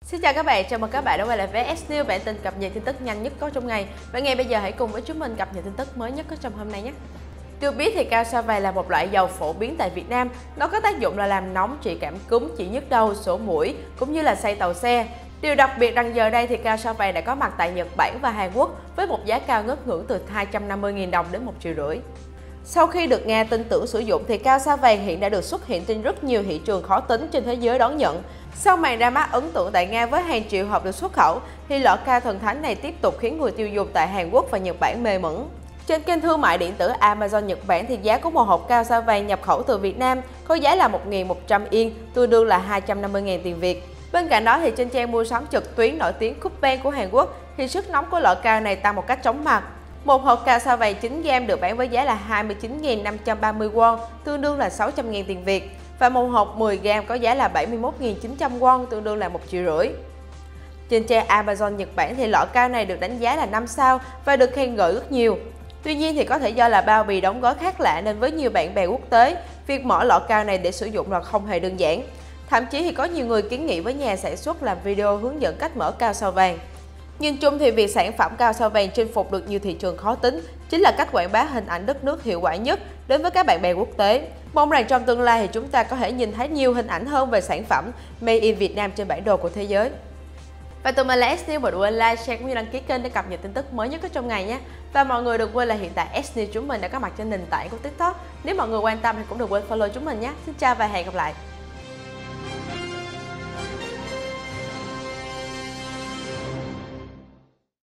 Xin chào các bạn, chào mừng các bạn đã quay lại với S News, bản tin cập nhật tin tức nhanh nhất có trong ngày. Và ngay bây giờ hãy cùng với chúng mình cập nhật tin tức mới nhất có trong hôm nay nhé. Được biết thì cao sa vàng là một loại dầu phổ biến tại Việt Nam. Nó có tác dụng là làm nóng, trị cảm cúm, trị nhức đầu, sổ mũi cũng như là xây tàu xe. Điều đặc biệt rằng giờ đây thì cao sa vàng đã có mặt tại Nhật Bản và Hàn Quốc với một giá cao ngất ngưỡng từ 250.000 đồng đến 1,5 triệu. Sau khi được Nga tin tưởng sử dụng thì cao sa vàng hiện đã được xuất hiện trên rất nhiều thị trường khó tính trên thế giới đón nhận. Sau màn ra mắt ấn tượng tại Nga với hàng triệu hộp được xuất khẩu, thì lọ cao thần thánh này tiếp tục khiến người tiêu dùng tại Hàn Quốc và Nhật Bản mê mẩn. Trên kênh thương mại điện tử Amazon Nhật Bản thì giá của một hộp cao sa vàng nhập khẩu từ Việt Nam có giá là 1.100 Yên, tương đương là 250.000 tiền Việt. Bên cạnh đó thì trên trang mua sắm trực tuyến nổi tiếng Coupang của Hàn Quốc thì sức nóng của lọ cao này tăng một cách chóng mặt. Một hộp cao sa vàng 9g được bán với giá là 29.530 won, tương đương là 600.000 tiền Việt. Và một hộp 10g có giá là 71.900 won, tương đương là 1,5 triệu. Trên trang Amazon Nhật Bản thì lọ cao này được đánh giá là 5 sao và được khen ngợi rất nhiều. Tuy nhiên thì có thể do là bao bì đóng gói khác lạ nên với nhiều bạn bè quốc tế, việc mở lọ cao này để sử dụng là không hề đơn giản. Thậm chí thì có nhiều người kiến nghị với nhà sản xuất làm video hướng dẫn cách mở cao sa vàng. Nhìn chung thì việc sản phẩm cao sa vàng chinh phục được nhiều thị trường khó tính chính là cách quảng bá hình ảnh đất nước hiệu quả nhất đến với các bạn bè quốc tế. Mong rằng trong tương lai thì chúng ta có thể nhìn thấy nhiều hình ảnh hơn về sản phẩm Made in Việt Nam trên bản đồ của thế giới. Và tụi mình là S News, đừng quên like, share cũng như đăng ký kênh để cập nhật tin tức mới nhất có trong ngày nhé. Và mọi người đừng quên là hiện tại S News chúng mình đã có mặt trên nền tảng của TikTok. Nếu mọi người quan tâm thì cũng đừng quên follow chúng mình nhé. Xin chào và hẹn gặp lại.